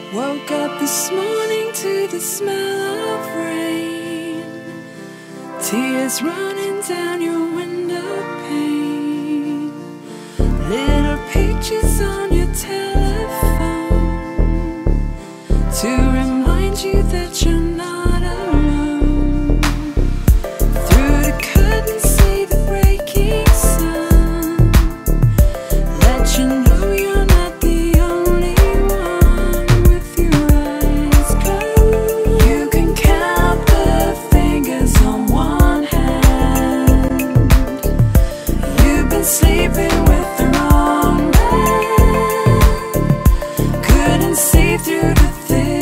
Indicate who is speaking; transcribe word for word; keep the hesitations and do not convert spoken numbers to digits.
Speaker 1: Woke up this morning to the smell of rain, tears running down your window pane, little pictures on your telephone to remind you that you're not alone. Through the curtains see the breaking sun, let you know you're not the only one. With your eyes closed, you can count the fingers on one hand. You've been sleeping with the wrong man, couldn't see through the thick.